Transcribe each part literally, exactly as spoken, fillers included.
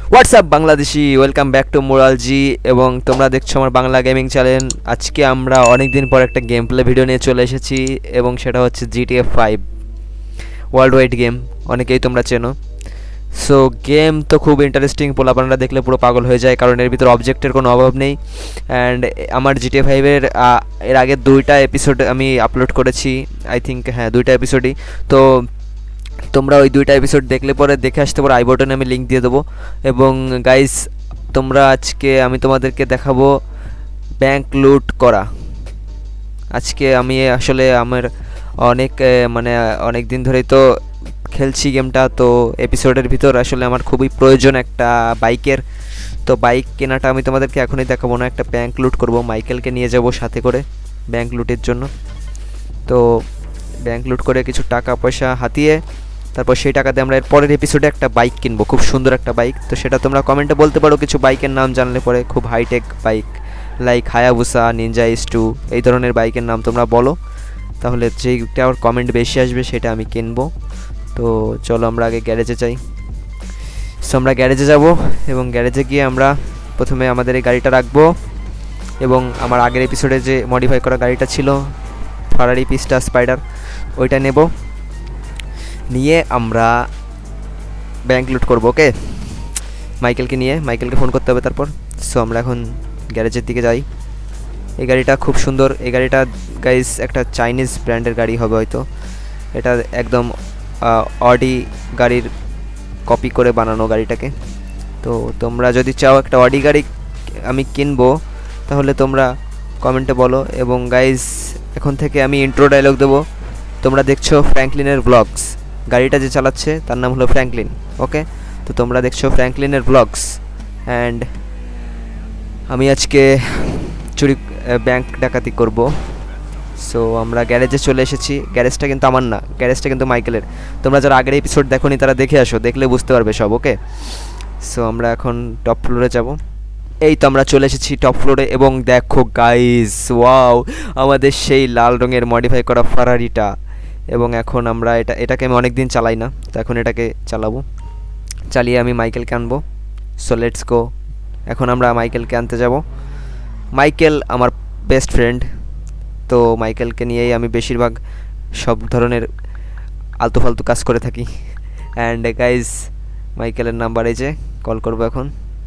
WhatsApp Bangladeshi, welcome back to Mural G এবং তোমরা দেখছো আমার বাংলা গেমিং চ্যানেল। আজকে আমরা অনেক দিন পর একটা গেম প্লে ভিডিও নিয়ে চলে এসেছি এবং সেটা হচ্ছে GTA five world wide game, অনেকেই তোমরা চেনো। সো গেম তো খুব ইন্টারেস্টিং, পোলাপানরা দেখলে পুরো পাগল হয়ে যায় কারণ এর ভিতরে অবজেক্টের কোনো অভাব নেই। অ্যান্ড আমার জিটিএ ফাইভের এর আগে দুইটা এপিসোড আমি আপলোড করেছি, আই থিঙ্ক, হ্যাঁ দুইটা এপিসোডই। তো তোমরা ওই দুইটা এপিসোড দেখলে পরে দেখে আসতে পারো, আই বাটনে আমি লিঙ্ক দিয়ে দেবো। এবং গাইস, তোমরা আজকে আমি তোমাদেরকে দেখাবো ব্যাংক লুট করা। আজকে আমি আসলে আমার অনেক মানে অনেক দিন ধরেই তো খেলছি গেমটা, তো এপিসোডের ভিতর আসলে আমার খুবই প্রয়োজন একটা বাইকের। তো বাইক কেনাটা আমি তোমাদেরকে এখনই দেখাবো না, একটা ব্যাংক লুট করব, মাইকেলকে নিয়ে যাব সাথে করে ব্যাংক লুটের জন্য। তো ব্যাংক লুট করে কিছু টাকা পয়সা হাতিয়ে তারপর সেই টাকাতে আমরা এর পরের এপিসোডে একটা বাইক কিনবো, খুব সুন্দর একটা বাইক। তো সেটা তোমরা কমেন্টে বলতে পারো কিছু বাইকের নাম জানলে পরে, খুব high tech bike like Hayabusa, Ninja S two, এই ধরনের বাইকের নাম তোমরা বলো, তাহলে যেইটা আমার কমেন্ট বেশি আসবে সেটা আমি কিনবো। তো চলো আমরা আগে গ্যারেজে যাই। সো আমরা গ্যারেজে যাব এবং গ্যারেজে গিয়ে আমরা প্রথমে আমাদের এই গাড়িটা রাখবো এবং আমার আগের এপিসোডে যে মডিফাই করা গাড়িটা ছিল ফারারি পিস্টা স্পাইডার, ওইটা নেব, নিয়ে আমরা ব্যাংক লুট করবো। ওকে, মাইকেলকে নিয়ে, মাইকেলকে ফোন করতে হবে তারপর। সো আমরা এখন গ্যারেজের দিকে যাই। এই গাড়িটা খুব সুন্দর, এই গাড়িটা গাইস একটা চাইনিজ ব্র্যান্ডের গাড়ি হবে হয়তো, এটা একদম অডি গাড়ির কপি করে বানানো গাড়িটাকে। তো তোমরা যদি চাও একটা অডি গাড়ি আমি কিনবো তাহলে তোমরা কমেন্টে বলো। এবং গাইস, এখন থেকে আমি ইন্ট্রো ডায়লগ দেবো। তোমরা দেখছো ফ্র্যাঙ্কলিনের ব্লগস, গাড়িটা যে চালাচ্ছে তার নাম হলো ফ্র্যাঙ্কলিন। ওকে, তো তোমরা দেখছো ফ্র্যাঙ্কলিনের ব্লগস। অ্যান্ড আমি আজকে চুরি ব্যাংক ডাকাতি করব। সো আমরা গ্যারেজে চলে এসেছি। গ্যারেজটা কিন্তু আমার না, গ্যারেজটা কিন্তু মাইকেলের। তোমরা যারা আগের এপিসোড দেখোনি তারা দেখে আসো, দেখলে বুঝতে পারবে সব। ওকে, সো আমরা এখন টপ ফ্লোরে যাব। এই তো আমরা চলে এসেছি টপ ফ্লোরে এবং দেখো গাইস, ওয়াও, আমাদের সেই লাল রঙের মডিফাই করা ফারারিটা। এবং এখন আমরা এটা এটাকে আমি অনেক দিন চালাই না, তো এখন এটাকে চালাবো, চালিয়ে আমি মাইকেলকে আনবো। So let's go. এখন আমরা মাইকেলকে আনতে যাব। মাইকেল আমার বেস্ট ফ্রেন্ড, তো মাইকেলকে নিয়েই আমি বেশিরভাগ সব ধরনের আলতু ফালতু কাজ করে থাকি। অ্যান্ড গাইজ, মাইকেলের নাম্বার এই যে, কল করবো এখন।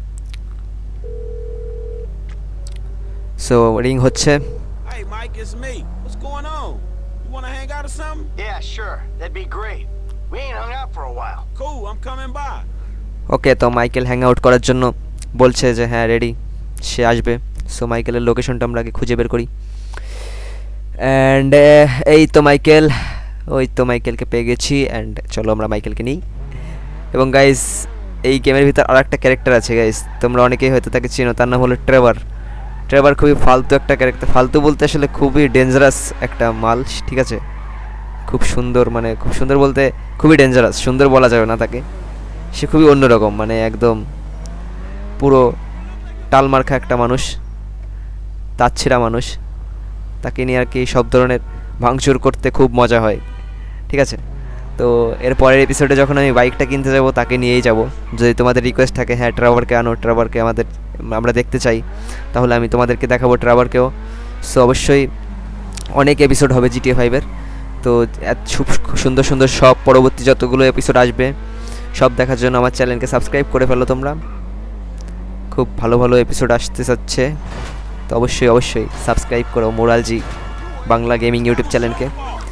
সো রিং হচ্ছে। Hey Mike, it's me. What's going on? You want to hang out or something? Yeah, sure. That'd be great. We ain't hung out for a while. Cool, I'm coming by. Okay, তো Michael hang out করার জন্য বলছে যে হ্যাঁ ready, সে আসবে। So মাইকেলের লোকেশনটা আমরা আগে খুঁজে বের করি। অ্যান্ড এই তো মাইকেল, ওই তো মাইকেলকে পেয়ে গেছি। অ্যান্ড চলো আমরা মাইকেলকে নিই। এবং গাইজ, এই গেমের ভিতর আর একটা ক্যারেক্টার আছে গাইজ, তোমরা অনেকেই হয়তো তাকে চিনো, তার নাম হলো ট্রেভার। ট্রেভার খুবই ফালতু একটা ক্যারেক্টার, ফালতু বলতে আসলে খুবই ডেঞ্জারাস একটা মাল, ঠিক আছে? খুব সুন্দর, মানে খুব সুন্দর বলতে খুবই ডেঞ্জারাস, সুন্দর বলা যাবে না তাকে। সে খুবই অন্যরকম, মানে একদম পুরো টালমার্খা একটা মানুষ, তাচ্ছিরা মানুষ। তাকে নিয়ে আর কি সব ধরনের ভাঙচুর করতে খুব মজা হয়, ঠিক আছে? তো এর পরের এপিসোডে যখন আমি বাইকটা কিনতে যাব তাকে নিয়েই যাব। যদি তোমাদের রিকোয়েস্ট থাকে হ্যাঁ ট্রাভারকে আনো, ট্রাভারকে আমাদের আমরা দেখতে চাই, তাহলে আমি তোমাদেরকে দেখাবো ট্রাভারকেও। সো অবশ্যই অনেক এপিসোড হবে জিটিএ ফাইভের, তো খুব সুন্দর সুন্দর সব পরবর্তী যতগুলো এপিসোড আসবে সব দেখার জন্য আমার চ্যানেলকে সাবস্ক্রাইব করে ফেলো তোমরা। খুব ভালো ভালো এপিসোড আসতে চাচ্ছে, তো অবশ্যই অবশ্যই সাবস্ক্রাইব করো Mural G Bangla gaming YouTube চ্যানেলকে।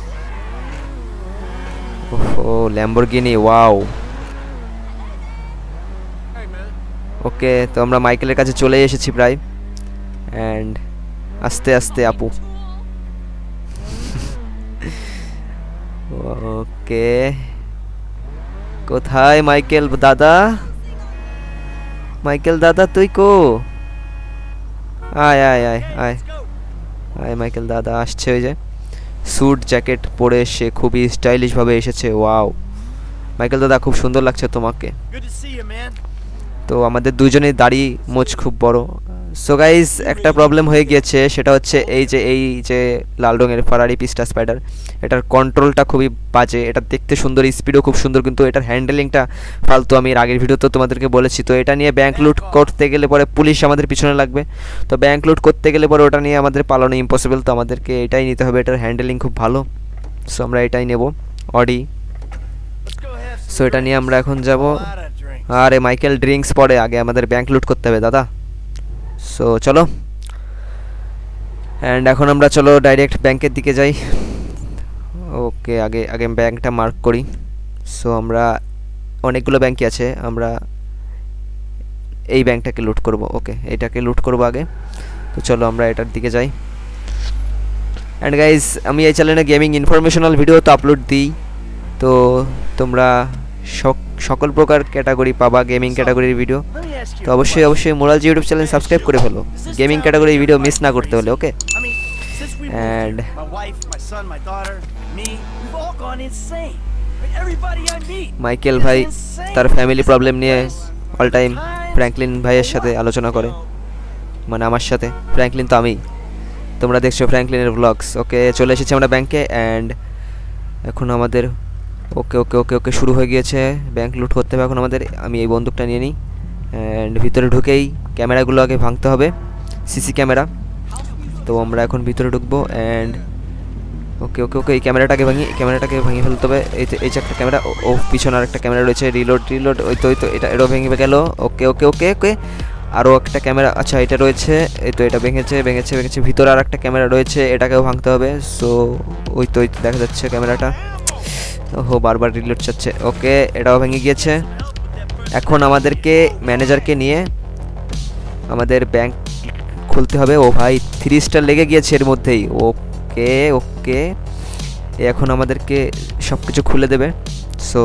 ও ল্যাম্বরগিনি, ওয়াও। ওকে, তো আমরা মাইকেলের কাছে চলে এসেছি প্রায়। অ্যান্ড আস্তে আস্তে আপু। ওকে, কোথায় মাইকেল দাদা? মাইকেল দাদা তুই কো? আয় আয় আয় আয় আয় মাইকেল দাদা আসছে। ওই যে স্যুট জ্যাকেট পরে সে খুবই স্টাইলিশভাবে এসেছে। ওয়াও মাইকেল দাদা, খুব সুন্দর লাগছে তোমাকে। তো আমাদের দুজনেই দাড়ি মোচ খুব বড়, সো গাইস একটা প্রবলেম হয়ে গিয়েছে, সেটা হচ্ছে এই যে এই যে লাল রঙের ফারারি পিস্টা স্পাইডার, এটার কন্ট্রোলটা খুবই বাজে। এটা দেখতে সুন্দর, স্পিডও খুব সুন্দর, কিন্তু এটার হ্যান্ডেলিংটা ফালতু। আমি এর আগের ভিডিওতে তোমাদেরকে বলেছি। তো এটা নিয়ে ব্যাংক লুট করতে গেলে পরে পুলিশ আমাদের পিছনে লাগবে। তো ব্যাংক লুট করতে গেলে পরে ওটা নিয়ে আমাদের পালানো ইম্পসিবল। তো আমাদেরকে এটাই নিতে হবে, এটার হ্যান্ডেলিং খুব ভালো। সো আমরা এটাই নেব, অডি। সো এটা নিয়ে আমরা এখন যাব। আরে মাইকেল ড্রিঙ্কস পরে, আগে আমাদের ব্যাংক লুট করতে হবে দাদা। সো চলো, অ্যান্ড এখন আমরা চলো ডাইরেক্ট ব্যাংকের দিকে যাই। ওকে, আগে আগে ব্যাংকটা মার্ক করি। সো আমরা অনেকগুলো ব্যাংকই আছে, আমরা এই ব্যাংকটাকে লুট করব। ওকে, এটাকে লুট করব আগে। তো চলো আমরা এটার দিকে যাই। অ্যান্ড গাইজ, আমি এই চ্যানেলে গেমিং ইনফরমেশনাল ভিডিও তো আপলোড দিই। তো তোমরা সকল প্রকার ক্যাটাগরি পাবা, গেমিং ক্যাটাগরির ভিডিও। তো অবশ্যই অবশ্যই Mural G YouTube channel subscribe করে ফেলো, গেমিং ক্যাটাগরির ভিডিও মিস না করতে হলে। ওকে, অ্যান্ড মাইকেল ভাই তার ফ্যামিলি প্রবলেম নিয়ে অল টাইম ফ্র্যাঙ্কলিন ভাইয়ের সাথে আলোচনা করে, মানে আমার সাথে। ফ্র্যাঙ্কলিন তো আমি, তোমরা দেখছো ফ্র্যাঙ্কলিনের ব্লগস। ওকে, চলে এসেছি আমরা ব্যাংকে। অ্যান্ড এখন আমাদের ওকে ওকে ওকে ওকে শুরু হয়ে গিয়েছে, ব্যাংক লুট করতে হবে এখন আমাদের। আমি এই বন্দুকটা নিয়ে নিই, অ্যান্ড ভিতরে ঢুকেই ক্যামেরাগুলো আগে ভাঙতে হবে, সিসি ক্যামেরা। তো আমরা এখন ভিতরে ঢুকবো। অ্যান্ড ওকে ওকে ওকে এই ক্যামেরাটাকে ভাঙি, ক্যামেরাটাকে ভাঙিয়ে ফেলতে হবে। এই তো এই যে একটা ক্যামেরা, ও পিছনে আর একটা ক্যামেরা রয়েছে, রিলোড রিলোড। ওই তো ওই তো এটা এটাও ভেঙে গেল। ওকে ওকে ওকে ওকে আরও একটা ক্যামেরা, আচ্ছা এটা রয়েছে, এই তো এটা ভেঙেছে ভেঙেছে ভেঙেছে। ভিতরে আর একটা ক্যামেরা রয়েছে, এটাকেও ভাঙতে হবে। সো ওই তো ওই তো দেখা যাচ্ছে ক্যামেরাটা। ওহো, বারবার রিলোড চাচ্ছে। ওকে, এটাও ভেঙে গিয়েছে। এখন আমাদেরকে ম্যানেজারকে নিয়ে আমাদের ব্যাংক খুলতে হবে। ও ভাই, থ্রি স্টার লেগে গিয়েছে এর মধ্যেই। ওকে ওকে, এখন আমাদেরকে সব কিছু খুলে দেবে। সো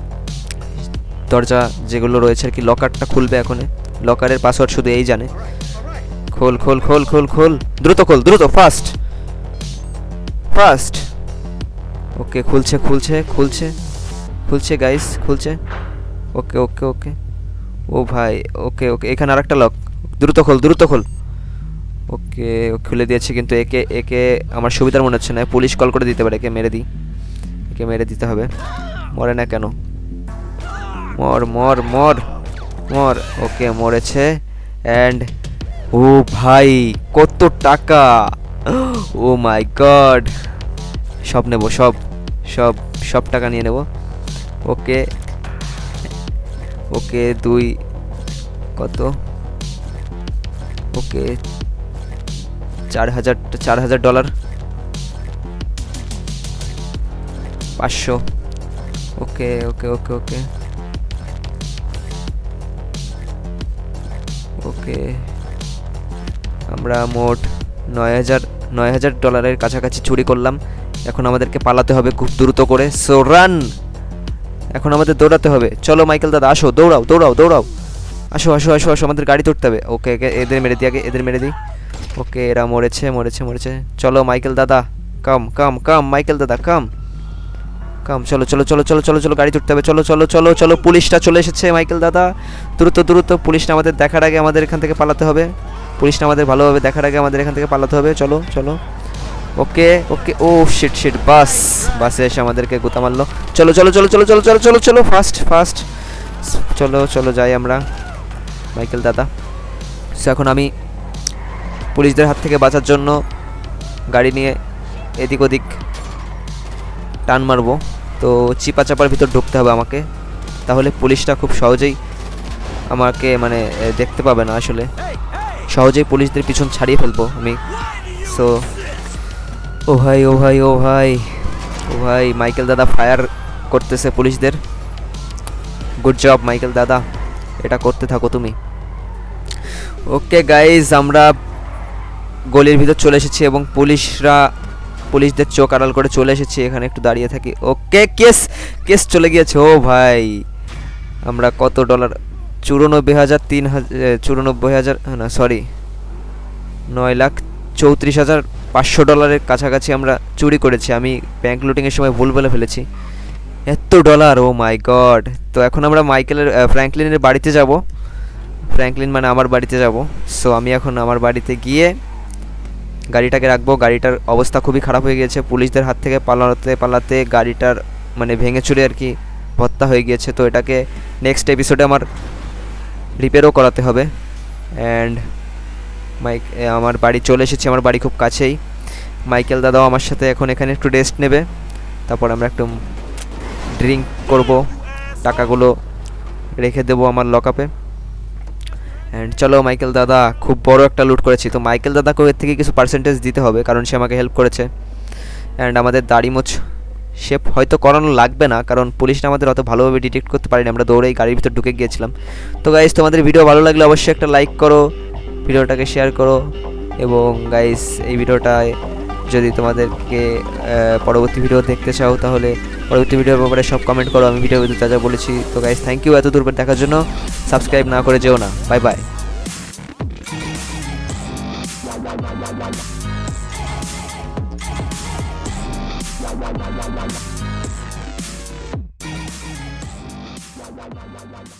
দরজা যেগুলো রয়েছে আর কি, লকারটা খুলবে এখন। লকারের পাসওয়ার্ড শুধু এই জানে। খোল খোল খোল খোল খোল, দ্রুত খোল, দ্রুত, ফাস্ট ফাস্ট। ওকে, খুলছে খুলছে খুলছে খুলছে গাইস, খুলছে। ওকে ওকে ওকে, ও ভাই, ওকে ওকে এখানে আর একটা লক, দ্রুত খোল দ্রুত খোল। ওকে, ও খুলে দিয়েছে, কিন্তু একে একে আমার সুবিধার মনে হচ্ছে না। পুলিশ কল করে দিতে পারে, একে মেরে দিই, একে মেরে দিতে হবে। মরে না কেন? মর মর মর মর। ওকে, মরেছে। অ্যান্ড ও ভাই, কত টাকা! ও মাই গড, সব নেব, সব সব সব টাকা নিয়ে নেব। ওকে ওকে, দুই কত? ওকে, চার হাজার চার হাজার ডলার, পাঁচশো। ওকে ওকে ওকে ওকে ওকে আমরা মোট নয় হাজার নয় হাজার ডলারের কাছাকাছি চুরি করলাম। এখন আমাদেরকে পালাতে হবে খুব দ্রুত করে। সো রান, এখন আমাদের দৌড়াতে হবে। চলো মাইকেল দাদা, আসো, দৌড়াও দৌড়াও দৌড়াও, আসো আসো আসো আসো, আমাদের গাড়ি তুলতে হবে। ওকে, এদের মেরে দিই আগে, এদের মেরে দিই। ওকে, এরা মরেছে মরেছে মরেছে। চলো মাইকেল দাদা, কাম কাম কাম, মাইকেল দাদা কাম কাম। চলো চলো চলো চলো চলো চলো, গাড়ি তুলতে হবে। চলো চলো চলো চলো, পুলিশটা চলে এসেছে। মাইকেল দাদা দ্রুত দ্রুত, পুলিশটা আমাদের দেখার আগে আমাদের এখান থেকে পালাতে হবে। পুলিশটা আমাদের ভালোভাবে দেখার আগে আমাদের এখান থেকে পালাতে হবে। চলো চলো। ওকে ওকে, ও শিট শিট, বাস বাসে এসে আমাদেরকে গুতা মারলো। চলো চলো চলো চলো চলো চলো চলো চলো, ফাস্ট ফাস্ট, চলো চলো যাই আমরা মাইকেল দাদা। সো এখন আমি পুলিশদের হাত থেকে বাঁচার জন্য গাড়ি নিয়ে এদিক ওদিক টান মারবো। তো চিপা চাপার ভিতর ঢুকতে হবে আমাকে, তাহলে পুলিশটা খুব সহজেই আমাকে মানে দেখতে পাবে না। আসলে সহজেই পুলিশদের পিছন ছাড়িয়ে ফেলবো আমি। সো ও ভাই ও ভাই ও ভাই ও ভাই, মাইকেল দাদা ফায়ার করতেছে পুলিশদের। গুড জব মাইকেল দাদা, এটা করতে থাকো তুমি। ওকে গাইজ, আমরা গলির ভিতর চলে এসেছি এবং পুলিশরা পুলিশদের চোখ আড়াল করে চলে এসেছি। এখানে একটু দাঁড়িয়ে থাকি। ওকে, কেস কেস চলে গিয়েছে। ও ভাই, আমরা কত ডলার? চুরানব্বই হাজার তিন হাজার চুরানব্বই হাজার না সরি নয় লাখ চৌত্রিশ হাজার পাঁচশো ডলারের কাছাকাছি আমরা চুরি করেছি। আমি ব্যাংক লুটিংয়ের সময় ভুল বলে ফেলেছি। এত ডলার, ও মাই গড। তো এখন আমরা মাইকেলের ফ্র্যাঙ্কলিনের বাড়িতে যাব। ফ্র্যাঙ্কলিন মানে আমার বাড়িতে যাব। সো আমি এখন আমার বাড়িতে গিয়ে গাড়িটাকে রাখবো। গাড়িটার অবস্থা খুবই খারাপ হয়ে গিয়েছে, পুলিশদের হাত থেকে পালাতে পালাতে গাড়িটার মানে ভেঙে চুরে আর কি ভত্তা হয়ে গিয়েছে। তো এটাকে নেক্সট এপিসোডে আমার রিপেয়ারও করাতে হবে। অ্যান্ড মাইক আমার বাড়ি চলে এসেছি, আমার বাড়ি খুব কাছেই। মাইকেল দাদাও আমার সাথে এখন এখানে একটু রেস্ট নেবে, তারপর আমরা একটু ড্রিঙ্ক করব, টাকাগুলো রেখে দেবো আমার লকআপে। অ্যান্ড চলো, মাইকেল দাদা খুব বড় একটা লুট করেছি, তো মাইকেল দাদাকে এর থেকে কিছু পার্সেন্টেজ দিতে হবে, কারণ সে আমাকে হেল্প করেছে। অ্যান্ড আমাদের দাড়ি মোছ শেপ হয়তো করানো লাগবে না, কারণ পুলিশরা আমাদের অত ভালোভাবে ডিটেক্ট করতে পারেনি, আমরা দৌড়েই গাড়ির ভিতর ঢুকে গিয়েছিলাম। তো গাইস, তোমাদের ভিডিও ভালো লাগলে অবশ্যই একটা লাইক করো, ভিডিওটাকে শেয়ার করো, এবং গাইস এই ভিডিওটায় যদি তোমাদেরকে পরবর্তী ভিডিও দেখতে চাও তাহলে পরবর্তী ভিডিওর ব্যাপারে সব কমেন্ট করো, আমি ভিডিও যা যা বলেছি। তো গাইস, থ্যাংক ইউ এত দূর দেখার জন্য। সাবস্ক্রাইব না করে যেও না। Bye by.